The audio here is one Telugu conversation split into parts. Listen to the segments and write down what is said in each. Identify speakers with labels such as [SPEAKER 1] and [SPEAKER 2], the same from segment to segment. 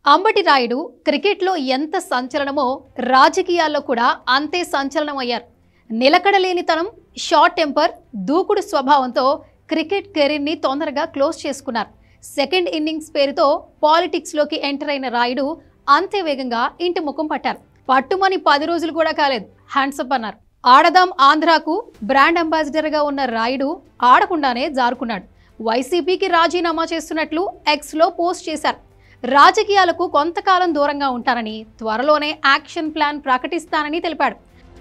[SPEAKER 1] అంబటి రాయుడు క్రికెట్లో ఎంత సంచలనమో రాజకీయాల్లో కూడా అంతే సంచలనమయ్యారు. నిలకడలేనితనం, షార్ట్ టెంపర్, దూకుడు స్వభావంతో క్రికెట్ కెరీర్ని తొందరగా క్లోజ్ చేసుకున్నారు. సెకండ్ ఇన్నింగ్స్ పేరుతో పాలిటిక్స్లోకి ఎంటర్ అయిన రాయుడు అంతే వేగంగా ఇంటి ముఖం పట్టారు. పట్టుమని 10 రోజులు కూడా కాలేదు, హ్యాండ్సప్ అన్నారు. ఆడదాం ఆంధ్రాకు బ్రాండ్ అంబాసిడర్గా ఉన్న రాయుడు ఆడకుండానే జారుకున్నాడు. వైసీపీకి రాజీనామా చేస్తున్నట్లు ఎక్స్లో పోస్ట్ చేశారు. రాజకీయాలకు కొంతకాలం దూరంగా ఉంటానని, త్వరలోనే యాక్షన్ ప్లాన్ ప్రకటిస్తానని తెలిపాడు.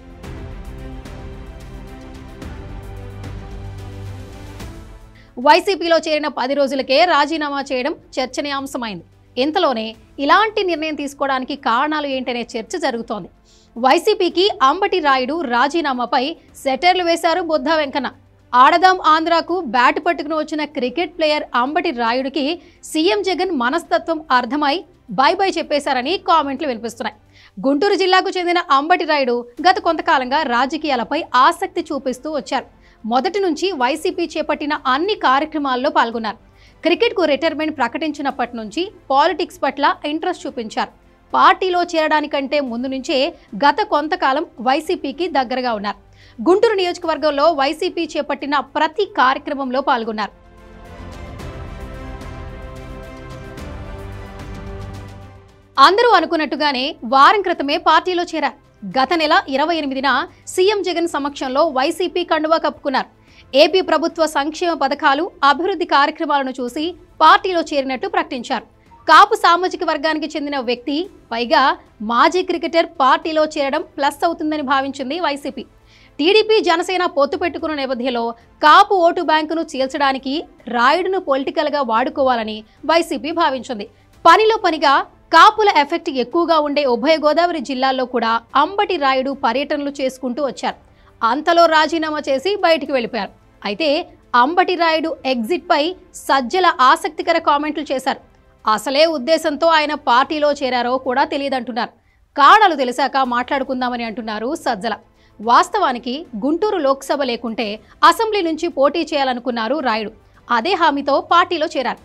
[SPEAKER 1] వైసీపీలో చేరిన 10 రోజులకే రాజీనామా చేయడం చర్చనీయాంశమైంది. ఇంతలోనే ఇలాంటి నిర్ణయం తీసుకోవడానికి కారణాలు ఏంటనే చర్చ జరుగుతోంది. వైసీపీకి అంబటి రాయుడు రాజీనామాపై సెటర్లు వేశారు బొద్ద వెంకన్న. ఆడదాం ఆంధ్రాకు బ్యాట్ పట్టుకుని వచ్చిన క్రికెట్ ప్లేయర్ అంబటి రాయుడికి సీఎం జగన్ మనస్తత్వం అర్థమై బై బై చెప్పేశారని కామెంట్లు వినిపిస్తున్నాయి. గుంటూరు జిల్లాకు చెందిన అంబటి రాయుడు గత కొంతకాలంగా రాజకీయాలపై ఆసక్తి చూపిస్తూ వచ్చారు. మొదటి నుంచి వైసీపీ చేపట్టిన అన్ని కార్యక్రమాల్లో పాల్గొన్నారు. క్రికెట్కు రిటైర్మెంట్ ప్రకటించినప్పటి నుంచి పాలిటిక్స్ పట్ల ఇంట్రెస్ట్ చూపించారు. పార్టీలో చేరడానికంటే ముందు నుంచే గత కొంతకాలం వైసీపీకి దగ్గరగా ఉన్నారు. గుంటూరు నియోజకవర్గంలో వైసీపీ చేపట్టిన ప్రతి కార్యక్రమంలో పాల్గొన్నారు. అందరూ అనుకున్నట్టుగానే వారం క్రితమే పార్టీలో చేరారు. గత నెల 28న సీఎం జగన్ సమక్షంలో వైసీపీ కండువా కప్పుకున్నారు. ఏపీ ప్రభుత్వ సంక్షేమ పథకాలు, అభివృద్ధి కార్యక్రమాలను చూసి పార్టీలో చేరినట్టు ప్రకటించారు. కాపు సామాజిక వర్గానికి చెందిన వ్యక్తి, పైగా మాజీ క్రికెటర్ పార్టీలో చేరడం ప్లస్ అవుతుందని భావించింది వైసీపీ. టీడీపీ, జనసేన పొత్తు పెట్టుకున్న నేపథ్యంలో కాపు ఓటు బ్యాంకును చీల్చడానికి రాయుడును పొలిటికల్గా వాడుకోవాలని వైసీపీ భావించింది. పనిలో పనిగా కాపుల ఎఫెక్ట్ ఎక్కువగా ఉండే ఉభయ గోదావరి జిల్లాల్లో కూడా అంబటి రాయుడు పర్యటనలు చేసుకుంటూ వచ్చారు. అంతలో రాజీనామా చేసి బయటికి వెళ్ళిపోయారు. అయితే అంబటి రాయుడు ఎగ్జిట్ పై సజ్జల ఆసక్తికర కామెంట్లు చేశారు. అసలే ఉద్దేశంతో ఆయన పార్టీలో చేరారో కూడా తెలియదంటున్నారు. కారణాలు తెలిసాక మాట్లాడుకుందామని అంటున్నారు సజ్జల. వాస్తవానికి గుంటూరు లోక్సభ లేకుంటే అసెంబ్లీ నుంచి పోటీ చేయాలనుకున్నారు రాయుడు. అదే హామీతో పార్టీలో చేరారు.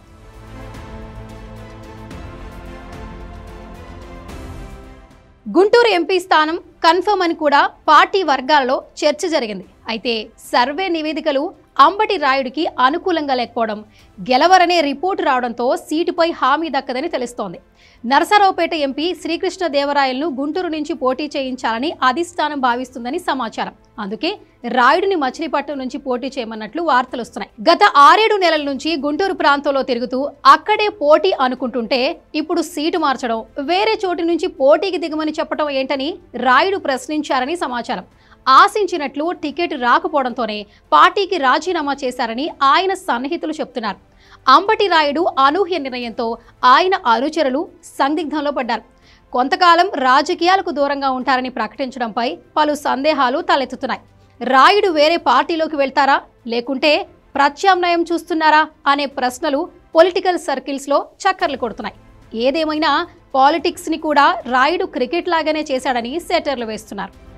[SPEAKER 1] గుంటూరు ఎంపీ స్థానం కన్ఫర్మ్ అని కూడా పార్టీ వర్గాలలో చర్చ జరిగింది. అయితే సర్వే నివేదికలు అంబటి రాయుడికి అనుకూలంగా లేకపోవడం, గెలవరనే రిపోర్టు రావడంతో సీటుపై హామీ దక్కదని తెలుస్తోంది. నరసరావుపేట ఎంపీ శ్రీకృష్ణ దేవరాయలను గుంటూరు నుంచి పోటీ చేయించాలని అధిష్టానం భావిస్తుందని సమాచారం. అందుకే రాయుడిని మచిలీపట్నం నుంచి పోటీ చేయమన్నట్లు వార్తలు వస్తున్నాయి. గత 6-7 నెలల నుంచి గుంటూరు ప్రాంతంలో తిరుగుతూ అక్కడే పోటీ అనుకుంటుంటే ఇప్పుడు సీటు మార్చడం, వేరే చోటు నుంచి పోటీకి దిగమని చెప్పడం ఏంటని రాయుడు ప్రశ్నించారని సమాచారం. ఆశించినట్లు టికెట్ రాకపోవడంతోనే పార్టీకి రాజీనామా చేశారని ఆయన సన్నిహితులు చెప్తున్నారు. అంబటి రాయుడు అనూహ్య నిర్ణయంతో ఆయన అనుచరులు సందిగ్ధంలో పడ్డారు. కొంతకాలం రాజకీయాలకు దూరంగా ఉంటారని ప్రకటించడంపై పలు సందేహాలు తలెత్తుతున్నాయి. రాయుడు వేరే పార్టీలోకి వెళ్తారా, లేకుంటే ప్రత్యామ్నాయం చూస్తున్నారా అనే ప్రశ్నలు పొలిటికల్ సర్కిల్స్లో చక్కర్లు కొడుతున్నాయి. ఏదేమైనా పాలిటిక్స్ని కూడా రాయుడు క్రికెట్ లాగానే చేశాడని సెటర్లు వేస్తున్నారు.